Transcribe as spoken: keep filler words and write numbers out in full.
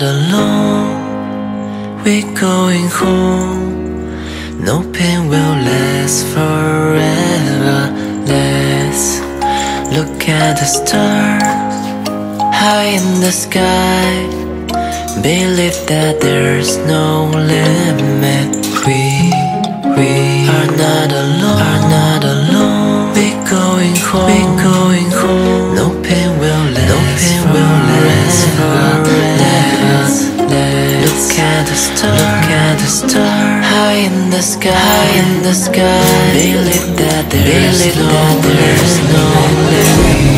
not alone. We're going home. No pain will last forever. Let's look at the stars high in the sky. Believe that there's no limit. We, we are not alone, are not alone. We're going home, we're going home. No pain will last, no pain will last forever. Let's look at the stars, look at the stars high in the sky, high in the sky. Believe that there's no, there's no limit.